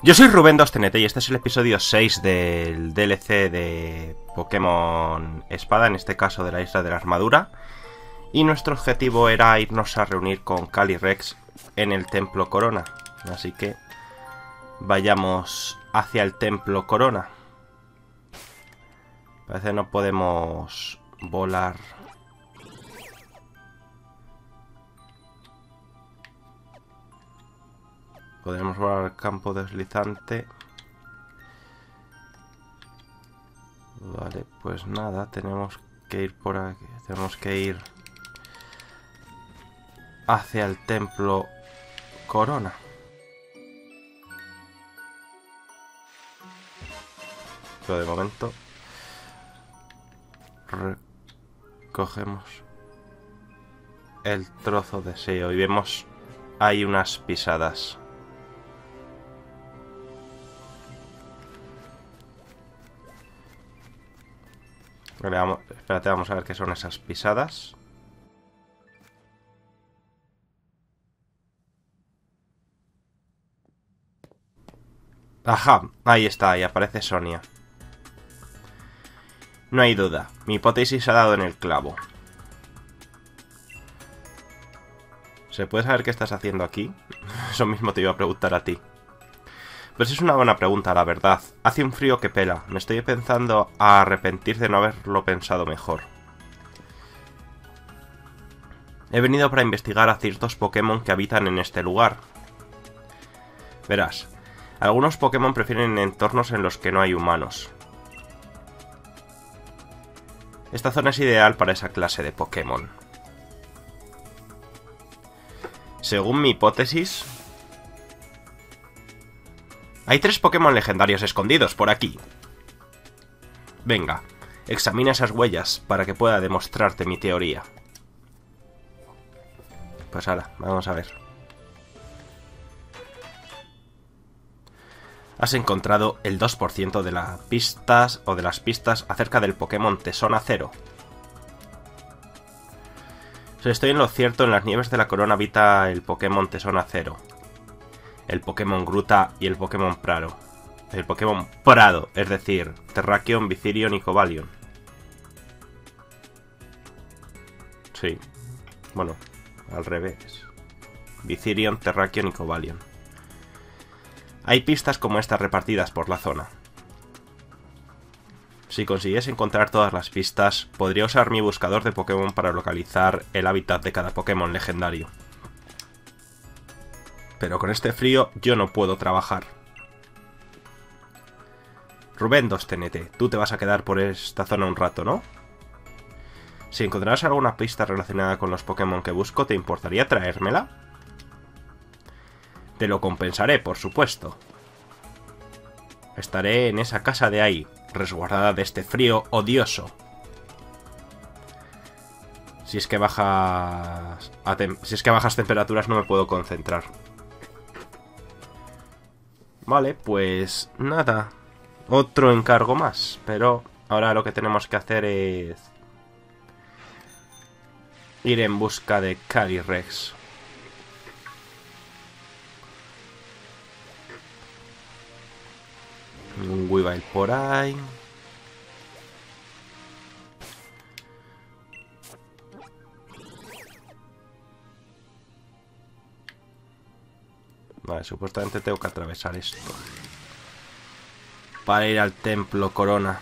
Yo soy Rubén 2TNT y este es el episodio 6 del DLC de Pokémon Espada, en este caso de la Isla de la Armadura. Y nuestro objetivo era irnos a reunir con Calyrex en el Templo Corona. Así que vayamos hacia el Templo Corona. Parece que no podemos volar. Podemos volar al campo deslizante. Vale, pues nada, tenemos que ir por aquí. Tenemos que ir hacia el Templo Corona. Pero de momento recogemos el trozo de seo y vemos hay unas pisadas. Vale, espérate, vamos a ver qué son esas pisadas. Ajá, ahí está, ahí aparece Sonia. No hay duda, mi hipótesis ha dado en el clavo. ¿Se puede saber qué estás haciendo aquí? Eso mismo te iba a preguntar a ti. Pues es una buena pregunta, la verdad. Hace un frío que pela. Me estoy pensando a arrepentir de no haberlo pensado mejor. He venido para investigar a ciertos Pokémon que habitan en este lugar. Verás, algunos Pokémon prefieren entornos en los que no hay humanos. Esta zona es ideal para esa clase de Pokémon. Según mi hipótesis, hay 3 Pokémon legendarios escondidos por aquí. Venga, examina esas huellas para que pueda demostrarte mi teoría. Pues ahora, vamos a ver. Has encontrado el 2% de las pistas acerca del Pokémon Tesona Cero. Si estoy en lo cierto, en las nieves de la corona habita el Pokémon Tesona Cero, el Pokémon Gruta y el Pokémon Prado. El Pokémon Prado, es decir, Terrakion, Visirion y Cobalion. Sí, bueno, al revés. Visirion, Terrakion y Cobalion. Hay pistas como estas repartidas por la zona. Si consiguiese encontrar todas las pistas, podría usar mi buscador de Pokémon para localizar el hábitat de cada Pokémon legendario. Pero con este frío yo no puedo trabajar. Rubén 2TNT, tú te vas a quedar por esta zona un rato, ¿no? Si encontraras alguna pista relacionada con los Pokémon que busco, ¿te importaría traérmela? Te lo compensaré, por supuesto. Estaré en esa casa de ahí, resguardada de este frío odioso. Si es que bajas temperaturas no me puedo concentrar. Vale, pues nada. Otro encargo más. Pero ahora lo que tenemos que hacer es ir en busca de Calyrex. Un Weavile por ahí. Vale, supuestamente tengo que atravesar esto para ir al Templo Corona.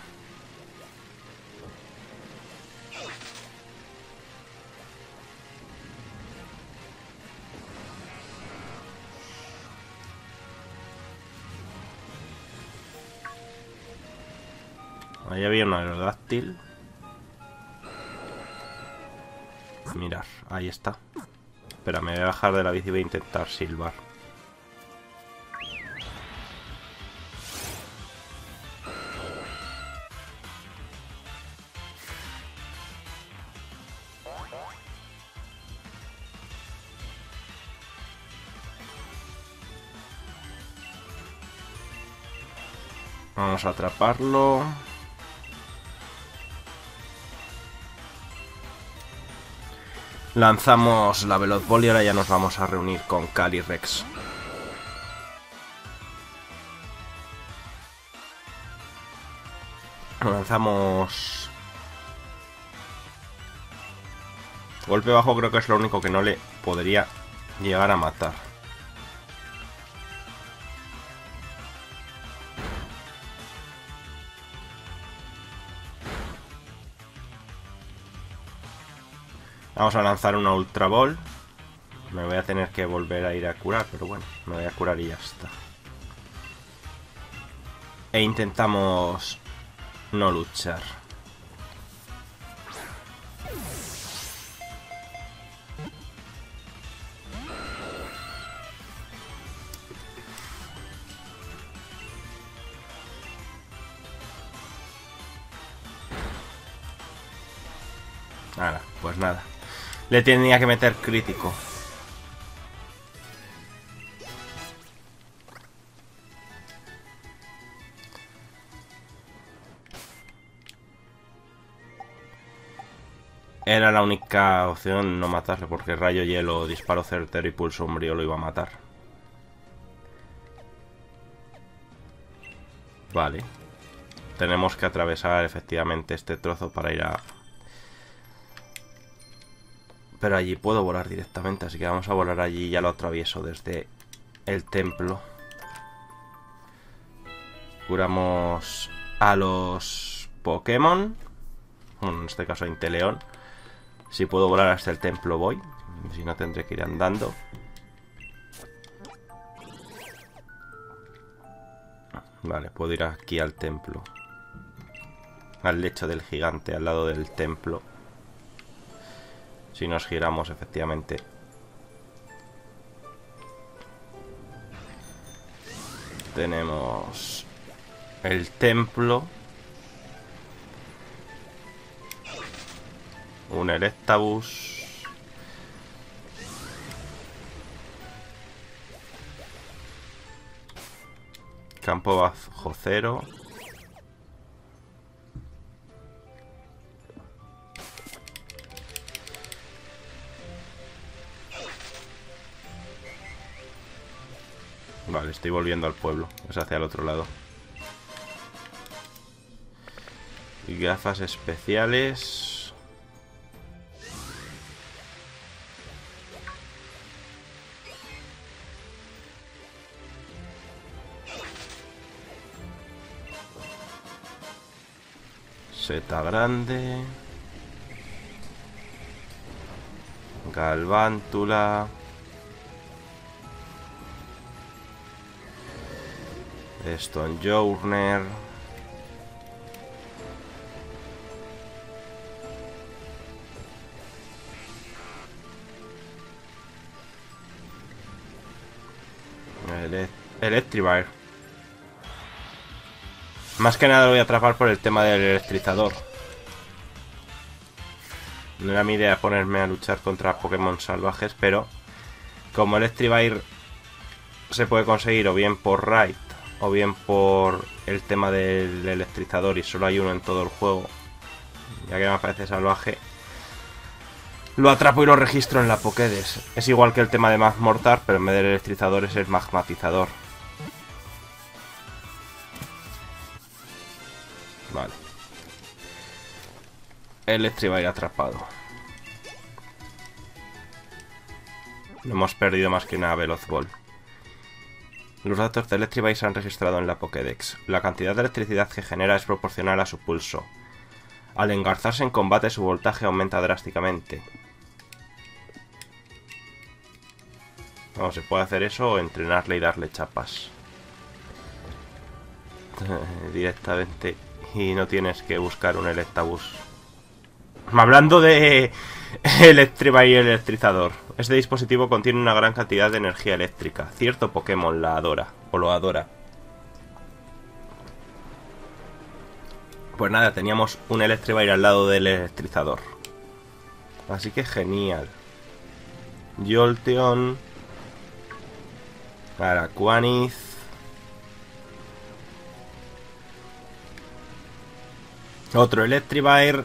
Ahí había un aerodáctil. Mirad, ahí está. Espera, me voy a bajar de la bici y voy a intentar silbar. Vamos a atraparlo. Lanzamos la Veloz Ball y ahora ya nos vamos a reunir con Calyrex. Lanzamos... Golpe bajo creo que es lo único que no le podría llegar a matar. Vamos a lanzar una Ultra Ball. Me voy a tener que volver a ir a curar, pero bueno, me voy a curar y ya está. E intentamos no luchar. Nada, pues nada. Le tenía que meter crítico. Era la única opción no matarle, porque rayo hielo, disparo certero y pulso umbrío lo iba a matar. Vale. Tenemos que atravesar efectivamente este trozo para ir a... Pero allí puedo volar directamente, así que vamos a volar allí y ya lo atravieso desde el templo. Curamos a los Pokémon. En este caso a Inteleon. Si puedo volar hasta el templo voy. Si no tendré que ir andando. Vale, puedo ir aquí al templo. Al lecho del gigante, al lado del templo. Si nos giramos efectivamente. Tenemos el templo. Un Electabuzz. Campo bajo cero. Vale, estoy volviendo al pueblo. Es hacia el otro lado. Y gafas especiales. Seta grande. Galvántula. Stonjourner. Electivire. Más que nada lo voy a atrapar por el tema del electrizador. No era mi idea ponerme a luchar contra Pokémon salvajes, pero como Electivire se puede conseguir o bien por raid o bien por el tema del electrizador y solo hay uno en todo el juego, ya que me parece salvaje, lo atrapo y lo registro en la Pokédex. Es igual que el tema de Magmortar, pero en vez del electrizador es el magmatizador. Vale. Electivire atrapado. No hemos perdido más que una Veloz Ball. Los datos de Electivire se han registrado en la Pokédex. La cantidad de electricidad que genera es proporcional a su pulso. Al engarzarse en combate, su voltaje aumenta drásticamente. Vamos, se puede hacer eso o entrenarle y darle chapas. Directamente. Y no tienes que buscar un Electabuzz. Hablando de Electivire y electrizador. Este dispositivo contiene una gran cantidad de energía eléctrica. Cierto Pokémon la adora. O lo adora. Pues nada, teníamos un Electivire al lado del electrizador. Así que genial. Jolteon. Araquanid. Otro Electivire.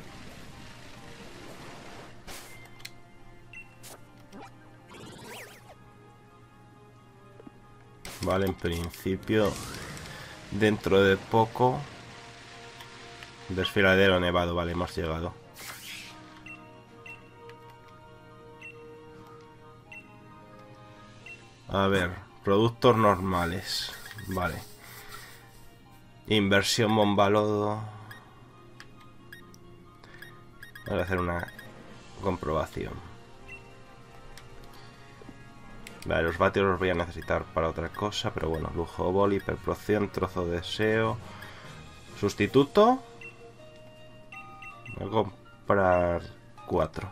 Vale, en principio dentro de poco Desfiladero nevado, vale, hemos llegado. A ver, productos normales. Vale. Inversión bomba lodo. Voy a hacer una comprobación. Vale, los vatios los voy a necesitar para otra cosa, pero bueno, lujo bol, hiperprocción, trozo de deseo. Sustituto. Voy a comprar 4.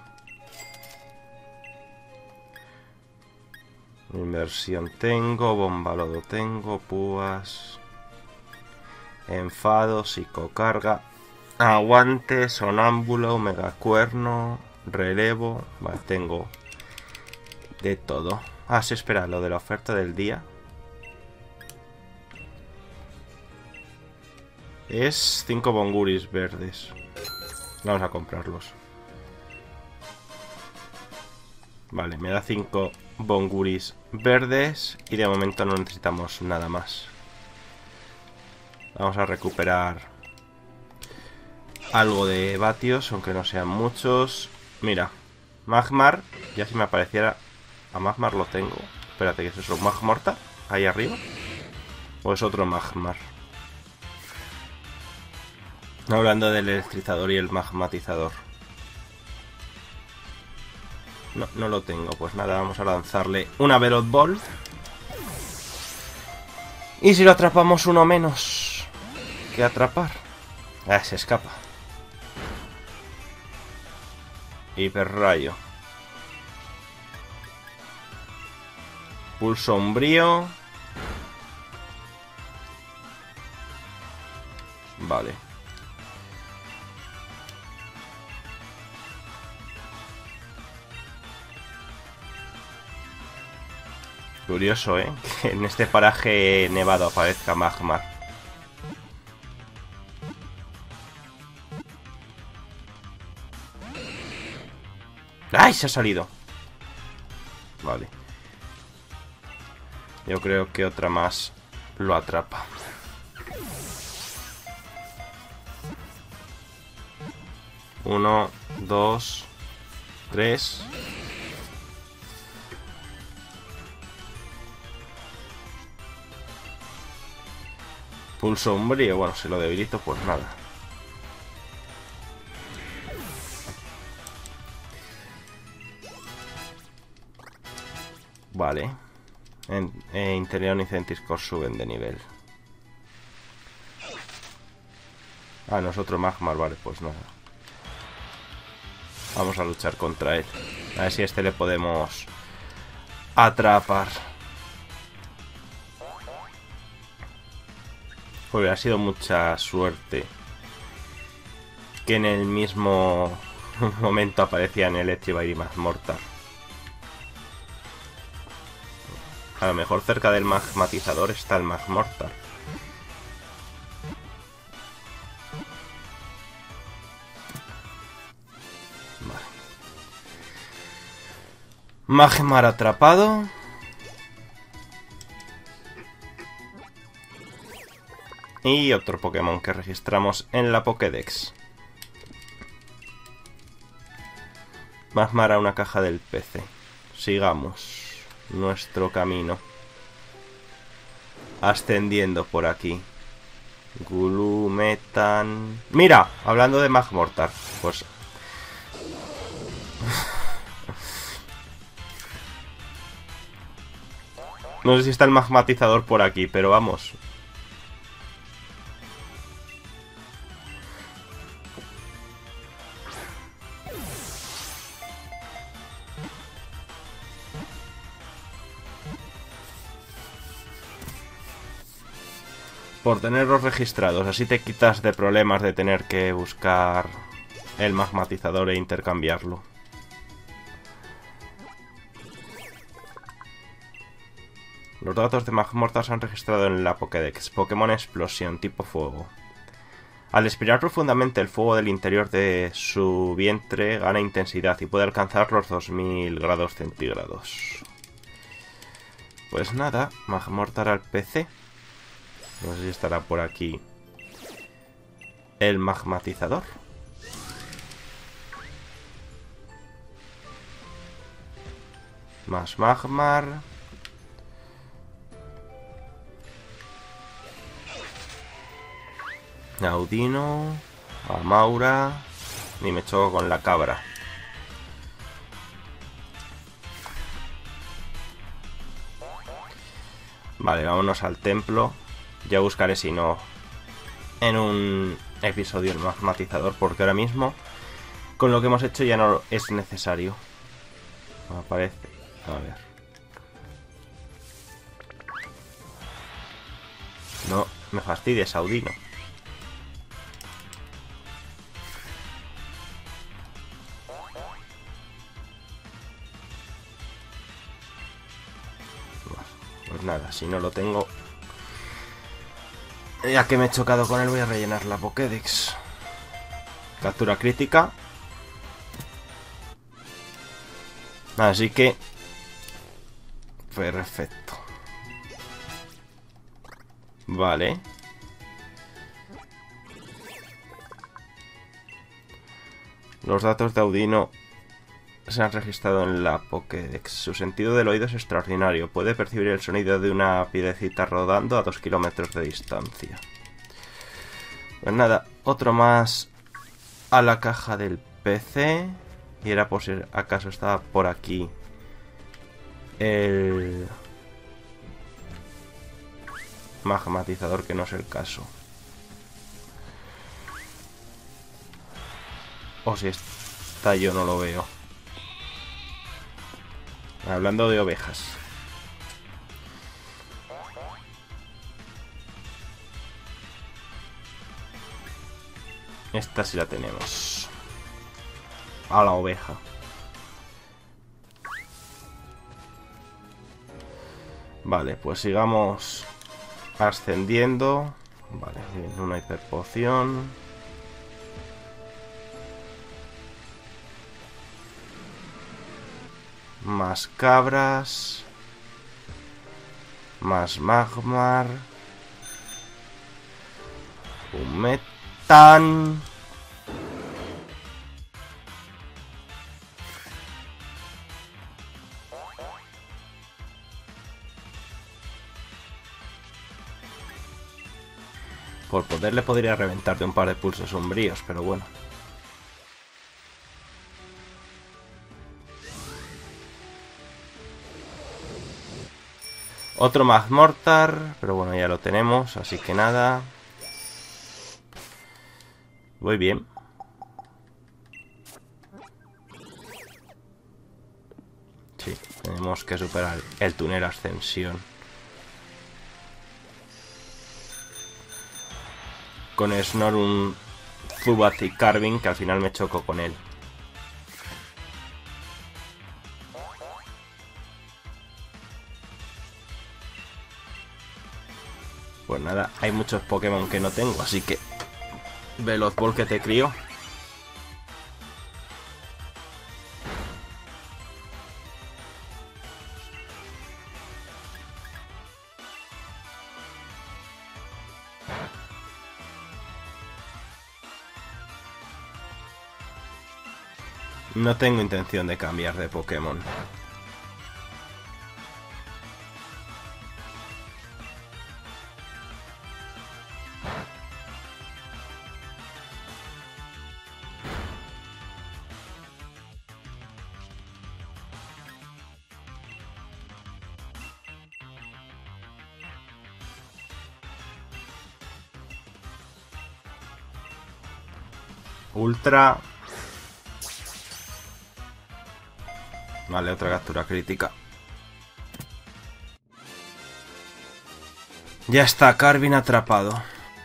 Inversión tengo, bomba lodo tengo, púas, enfado, psicocarga, aguante, sonámbulo, megacuerno, relevo. Vale, tengo de todo. Ah, sí, espera, lo de la oferta del día es 5 bonguris verdes. Vamos a comprarlos. Vale, me da 5 bonguris verdes y de momento no necesitamos nada más. Vamos a recuperar algo de vatios, aunque no sean muchos. Mira, Magmar, ya si me apareciera. A Magmar lo tengo. Espérate, ¿qué es eso? ¿Magmorta? Ahí arriba. ¿O es otro Magmar? Hablando del electrizador y el magmatizador. No, no lo tengo. Pues nada, vamos a lanzarle una Velot Ball. Y si lo atrapamos, uno menos que atrapar. Ah, se escapa. Hiperrayo. Pulso umbrío. Vale. Curioso, ¿eh? Que en este paraje nevado aparezca Magmar. ¡Ay! Se ha salido. Vale. Yo creo que otra más lo atrapa. Uno, dos, tres. Pulso umbrío. Bueno, si lo debilito, pues nada. Vale. Interior y Centiscore suben de nivel. Ah, nosotros Magmar, vale, pues nada. Vamos a luchar contra él. A ver si a este le podemos atrapar. Pues ha sido mucha suerte que en el mismo momento aparecían Electrivire y Magmortar. A lo mejor cerca del magmatizador está el Magmortar. Vale. Magmar atrapado. Y otro Pokémon que registramos en la Pokédex. Magmar a una caja del PC. Sigamos nuestro camino. Ascendiendo por aquí. Gulumetan. ¡Mira! Hablando de Magmortar. Pues... no sé si está el magmatizador por aquí, pero vamos. Por tenerlos registrados, así te quitas de problemas de tener que buscar el magmatizador e intercambiarlo. Los datos de Magmortar se han registrado en la Pokédex. Pokémon Explosión, tipo fuego. Al respirar profundamente, el fuego del interior de su vientre gana intensidad y puede alcanzar los 2000 grados centígrados. Pues nada, Magmortar al PC. No sé si estará por aquí el magmatizador. Más Magmar. Audino. Amaura. Ni me choco con la cabra. Vale, vámonos al templo. Ya buscaré si no en un episodio el magmatizador, porque ahora mismo con lo que hemos hecho ya no es necesario. Me parece. A ver. No me fastidies, Audino. Pues nada, si no lo tengo, ya que me he chocado con él, voy a rellenar la Pokédex. Captura crítica. Así que perfecto. Vale. Los datos de Audino se han registrado en la Pokédex. Su sentido del oído es extraordinario. Puede percibir el sonido de una piedecita rodando a 2 kilómetros de distancia. Pues nada, otro más a la caja del PC. Y era por si acaso estaba por aquí el magmatizador, que no es el caso. O si está, yo no lo veo. Hablando de ovejas. Esta sí la tenemos. A la oveja. Vale, pues sigamos ascendiendo. Vale, bien, una hiperpoción. Más cabras. Más Magmar. Un Metan. Por poder le podría reventar de un par de pulsos sombríos, pero bueno. Otro Magmortar, pero bueno, ya lo tenemos, así que nada. Voy bien. Sí, tenemos que superar el túnel ascensión. Con Snorunt, Zubat y Carving, que al final me choco con él. Pues nada, hay muchos Pokémon que no tengo, así que Velozball que te crío. No tengo intención de cambiar de Pokémon. Ultra. Vale, otra captura crítica. Ya está, Carvin atrapado.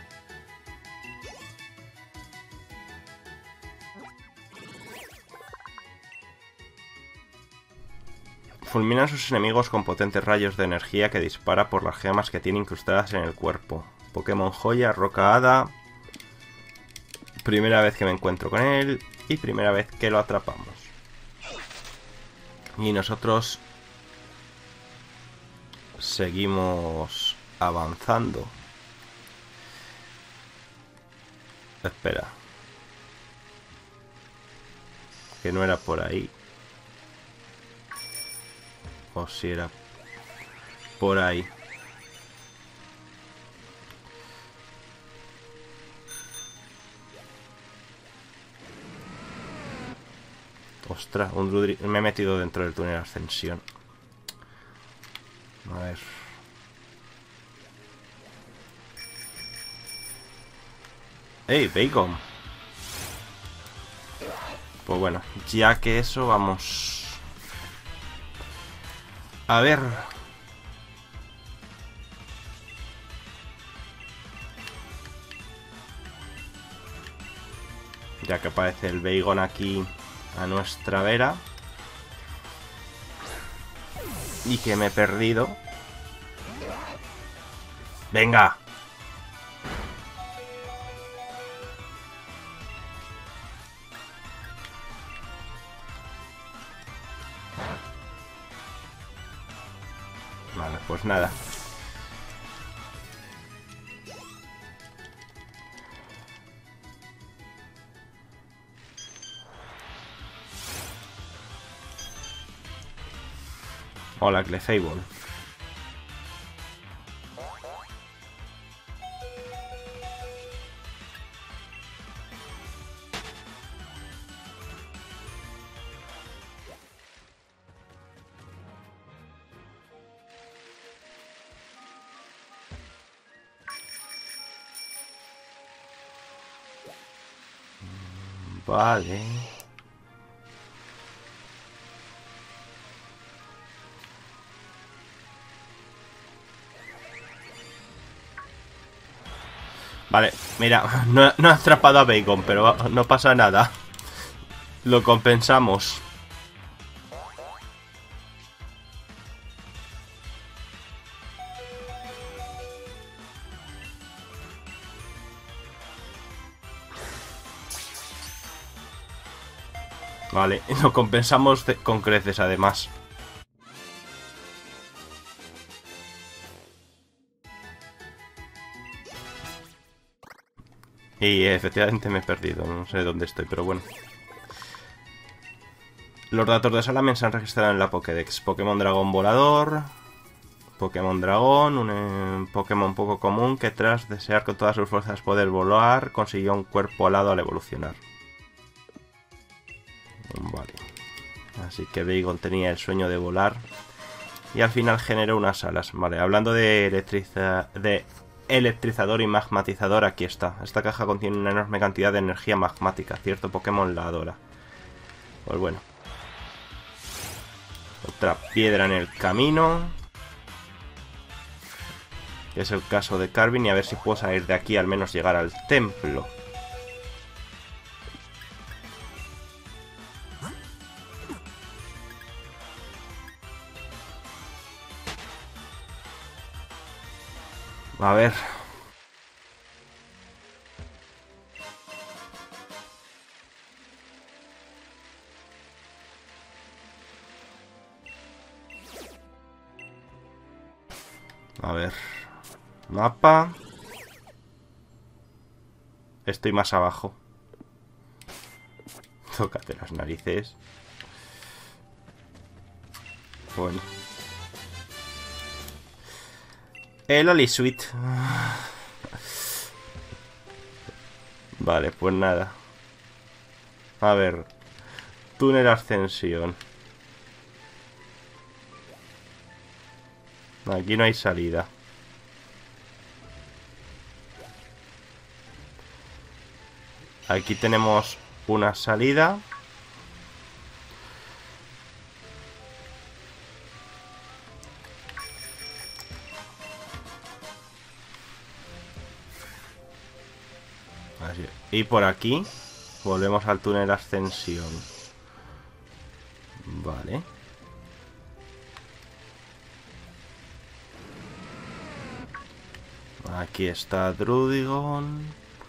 Fulmina a sus enemigos con potentes rayos de energía que dispara por las gemas que tiene incrustadas en el cuerpo. Pokémon Joya, Roca Hada. Primera vez que me encuentro con él y primera vez que lo atrapamos. Y nosotros seguimos avanzando. Espera. Que no era por ahí. O si era por ahí. Ostras, me he metido dentro del túnel de ascensión. A ver. ¡Ey, Bacon! Pues bueno, ya que eso, vamos... A ver... Ya que aparece el Bacon aquí a nuestra vera. Y que me he perdido. ¡Venga! Vale, pues nada. Hola, Clefable. Vale. Vale, mira, no he atrapado a Bacon, pero no pasa nada. Lo compensamos. Vale, lo compensamos con creces además. Y efectivamente me he perdido, no sé dónde estoy, pero bueno. Los datos de Salamen se han registrado en la Pokédex. Pokémon Dragón Volador. Pokémon Dragón, un Pokémon poco común que tras desear con todas sus fuerzas poder volar, consiguió un cuerpo alado al evolucionar. Vale. Así que Bacon tenía el sueño de volar. Y al final generó unas alas. Vale, hablando de electrizador y magmatizador, aquí está. Esta caja contiene una enorme cantidad de energía magmática. Cierto Pokémon la adora. Pues bueno. Otra piedra en el camino. Que es el caso de Carvin. Y a ver si puedo salir de aquí, al menos llegar al templo. A ver. A ver. Mapa. Estoy más abajo. Tócate las narices. Bueno. El Oli Suite. Vale, pues nada. A ver. Túnel ascensión. Aquí no hay salida. Aquí tenemos una salida. Así. Y por aquí volvemos al túnel ascensión. Vale. Aquí está Druddigon.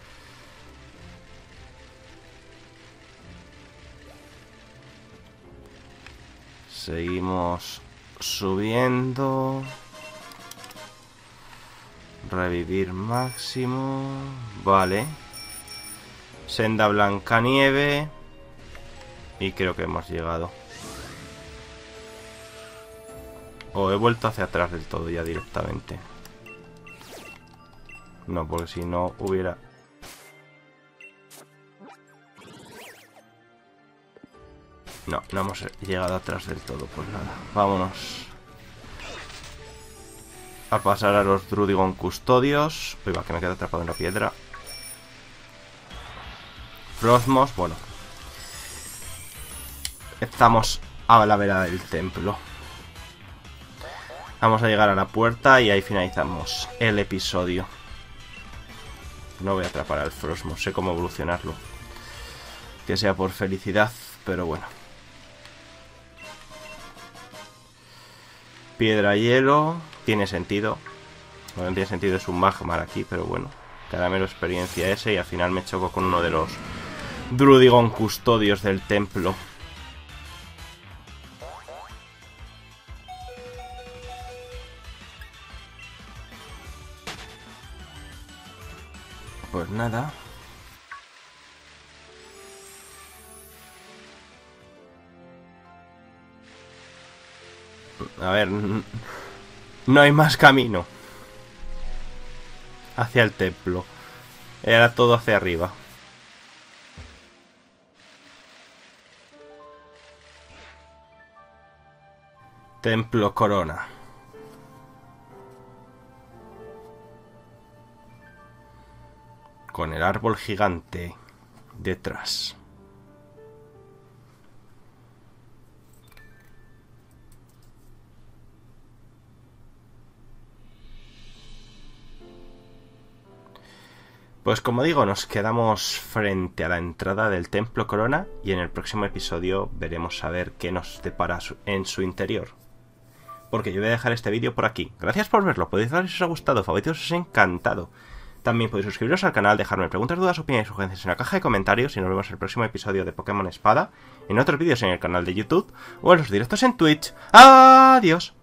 Seguimos subiendo. Revivir máximo. Vale. Senda Blancanieve. Y creo que hemos llegado. O he vuelto hacia atrás del todo ya directamente. No, porque si no hubiera... No, no hemos llegado atrás del todo. Pues nada, vámonos a pasar a los Drudigon Custodios. Uy, va, que me quedo atrapado en la piedra. Frostmoss, bueno. Estamos a la vera del templo. Vamos a llegar a la puerta y ahí finalizamos el episodio. No voy a atrapar al Frostmoss, sé cómo evolucionarlo. Que sea por felicidad, pero bueno. Piedra hielo, tiene sentido. No tiene sentido, es un Magmar aquí, pero bueno. Caramelo experiencia ese y al final me choco con uno de los Drudigon Custodios del templo. Pues nada. A ver, no hay más camino hacia el templo. Era todo hacia arriba. Templo Corona. Con el árbol gigante detrás. Pues como digo, nos quedamos frente a la entrada del Templo Corona y en el próximo episodio veremos a ver qué nos depara en su interior. Porque yo voy a dejar este vídeo por aquí. Gracias por verlo, podéis darle si os ha gustado, favoritos si os ha encantado. También podéis suscribiros al canal, dejarme preguntas, dudas, opiniones y sugerencias en la caja de comentarios y nos vemos en el próximo episodio de Pokémon Espada, en otros vídeos en el canal de YouTube o en los directos en Twitch. ¡Adiós!